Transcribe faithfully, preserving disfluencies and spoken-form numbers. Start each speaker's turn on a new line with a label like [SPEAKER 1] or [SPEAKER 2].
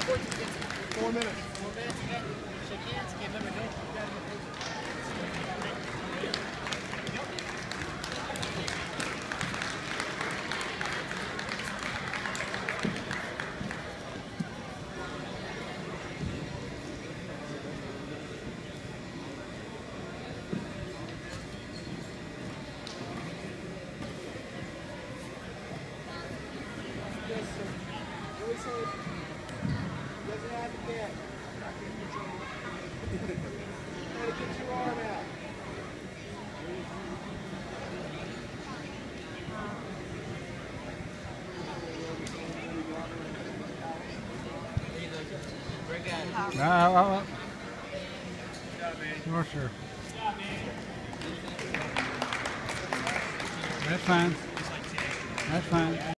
[SPEAKER 1] Four minutes. Four minutes, okay? Shake hands. Okay, remember, don't. Doesn't have to get. Try to get your arm out.
[SPEAKER 2] No, no, no. Sorcerer. That's fine. That's fine.